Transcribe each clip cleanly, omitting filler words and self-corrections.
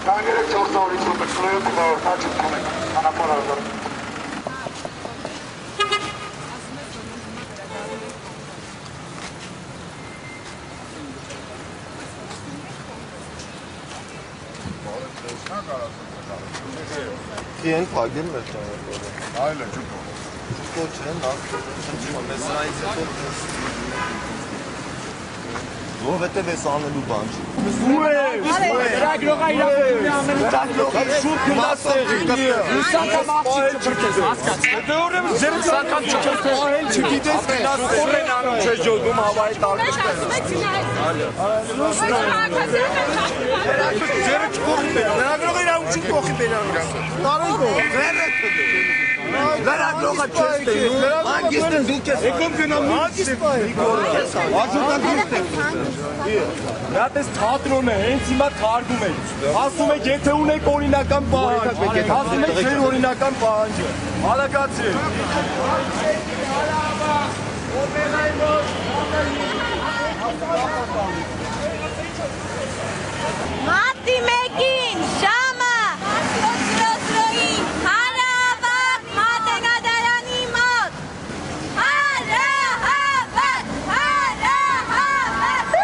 Kangerek çok zor iş olmuş. Şuraya kulağır. Kaçın komik. Anapor hazır. Kiyen fark değil mi? Aynen çok zor. Futbolcuların nasıl? Mesela Zovete ve sahne Lubanç. Դες թատրոն է, հենց հիմա թարգում եք։ Ասում եք, եթե ունեք օրինական պահանջ, ասում եք ձեր օրինական պահանջը։ Հալակացրեք։ Մատի մեկին, շամը, ասրոսրոսրոյին, հարավակ, մատենադարանի մոտ, հարավակ, հարավակ,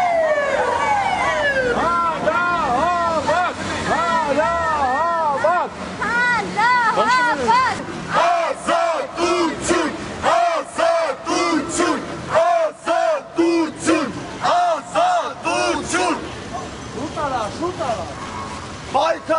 Հարավակ, հարավակ, Ազատություն, ազատություն, ազատություն, ազատություն։ Շուտ արա։ Պայքար